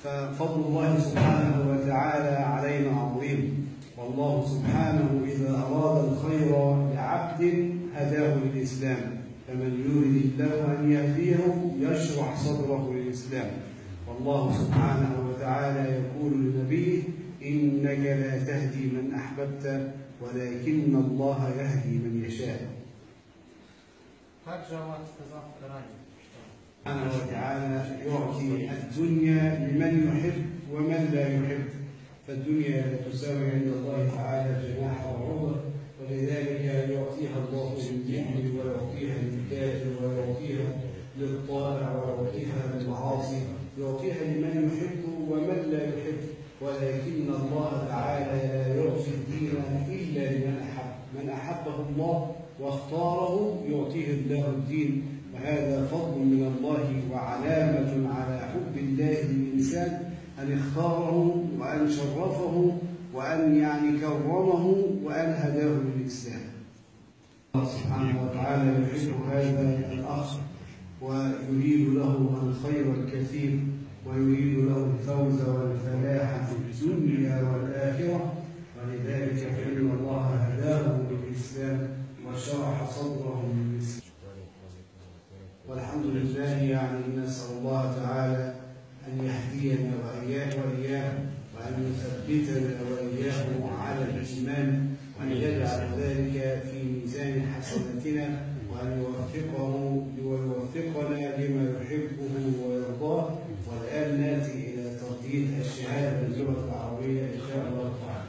ففضل الله سبحانه وتعالى علينا عظيم، والله سبحانه إذا أراد الخير لعبد هداه للإسلام، فمن يريد الله أن يهديه يشرح صدره للإسلام. والله سبحانه وتعالى يقول لنبيه: إنك لا تهدي من أحببت ولكن الله يهدي من يشاء. سبحانه وتعالى يعطي الدنيا لمن يحب ومن لا يحب، فالدنيا لا تساوي عند الله تعالى جناح بعوضة، ولذلك يعطيها الله للمؤمن ويعطيها للكافر ويعطيها للطائع ويعطيها للمعاصي، يعطيها لمن يحب ومن لا يحب، ولكن الله تعالى لا يعطي الدين إلا لمن أحب. من أحبه الله واختاره يعطيه الله الدين، وهذا فضل من الله وعلامة على حب الله للإنسان أن اختاره وأن شرفه وأن كرمه وأن هداه للإسلام. الله سبحانه وتعالى يحب هذا الأخ ويريد له الخير الكثير، ويريد له الفوز والفلاح في الدنيا والآخرة، ولذلك فإن الله هداه للإسلام وشرح صدره للإسلام. والحمد لله نسأل الله تعالى أن يهدينا وإياه وأن يثبتنا وإياه على الإيمان، وأن يجعل ذلك في ميزان حسناتنا، وأن يوفقنا لما يحبه ويرضاه. والآن نأتي إلى ترديد الشهادة باللغة العربية إن شاء الله تعالى.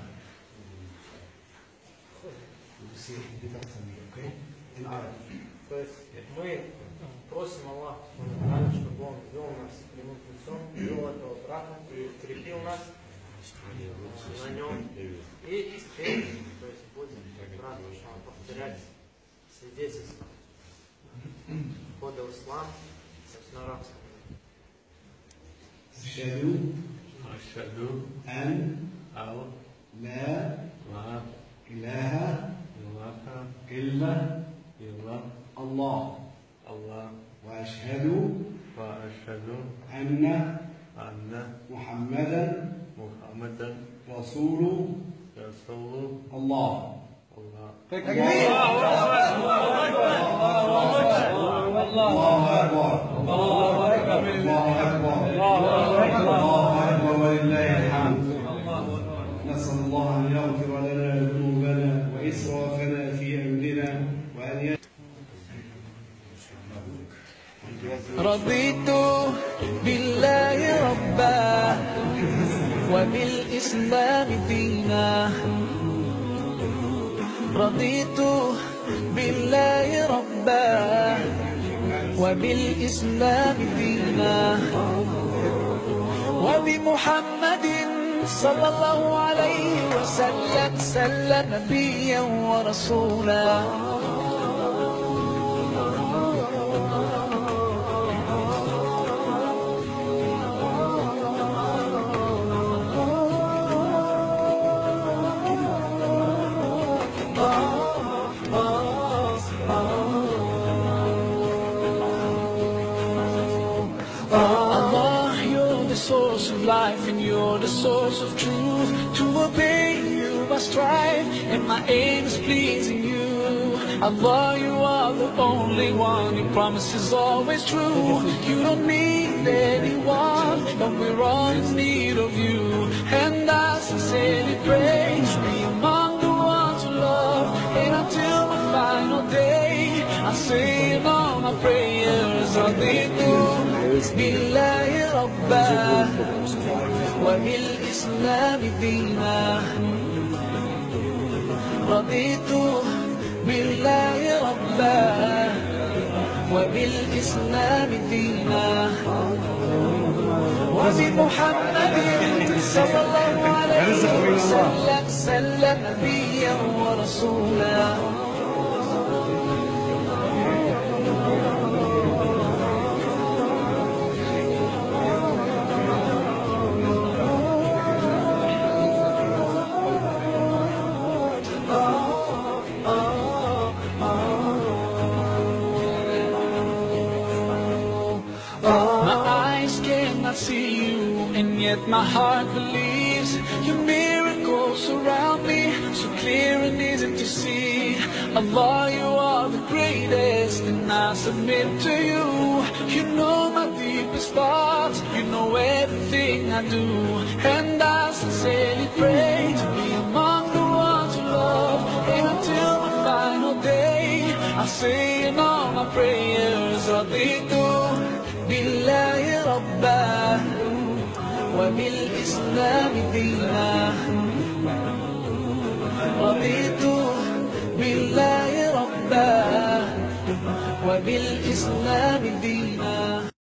Мы просим Аллаха, чтобы Он вел нас прямым путем, вел этого брата и крепил нас на нем. И теперь, будем брат повторять свидетельство входа в ислам на арабском. أشهد أن لا إله إلا الله وأشهد أن محمدا رسول الله. الله أكبر ولله الحمد. نسأل الله أن يغفر لنا ذنوبنا وإسرافنا في أمرنا وأن رضيت بالله ربا وبالإسلام دينا. رضيت بالله ربا وبالإسلام دينا، وبمحمد صلى الله عليه وسلم نبيا ورسولا. Source of life and you're the source of truth. To obey you I strive and my aim is pleasing you. Allah, you are the only one, your promise is always true. You don't need anyone, but we're all in need of you. And I sincerely pray to be among the ones who love, and until the final day I say in all my prayers, بالله ربا وبالإسلام دينا. رضيت بالله ربا وبالإسلام دينا، وبمحمد صلى الله عليه وسلم نبيا ورسولا. See you, and yet my heart believes your miracles surround me, so clear and easy to see. Allah, you are the greatest, and I submit to you. You know my deepest thoughts, you know everything I do, and I sincerely pray to be among the ones you love. And until the final day, I say in all my prayers, Raditu billahi rabbah wa bil islam dina. Raditu billahi rabbah wa bil islam dina.